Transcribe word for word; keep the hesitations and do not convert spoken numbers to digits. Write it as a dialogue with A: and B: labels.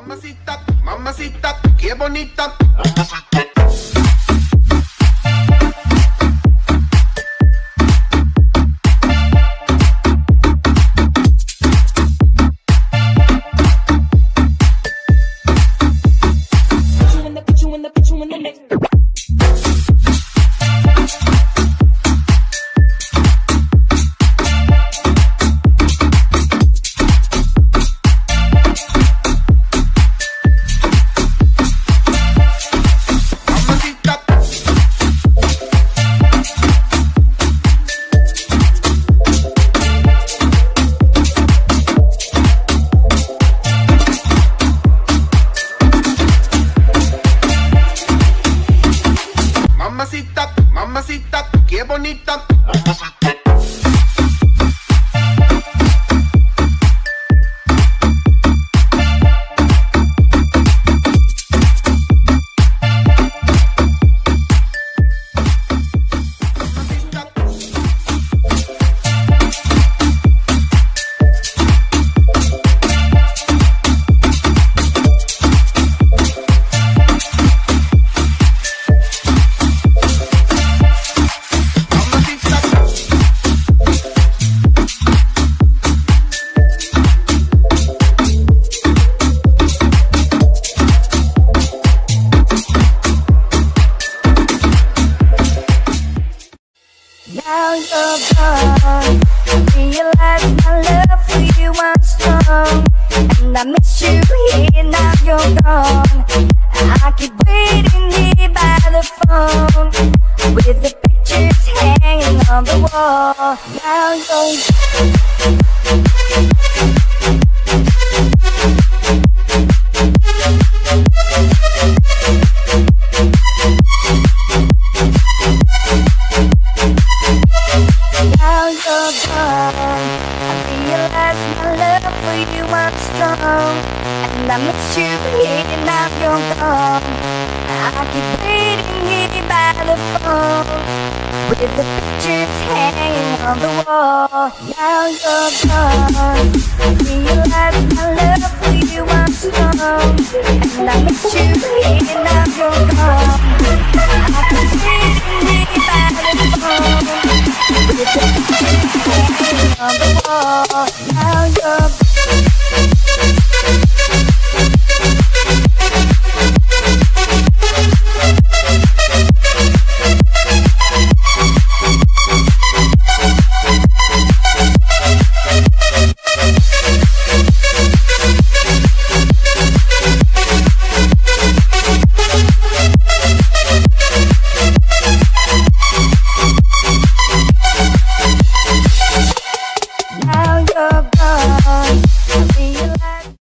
A: Mamacita, mamacita, qué bonita. Mamacita, mamacita, qué bonita.
B: Now you're gone, I realize my love for you was strong, and I miss you here, now you're gone. I keep waiting here by the phone, with the pictures hanging on the wall. Now you're Now you're gone, I realize my love for you was strong, and I miss you here, now you're gone. I keep waiting here by the phone, with the pictures hanging on the wall. Now you're gone, I realize my love for you was strong, and I miss you here, now you're gone.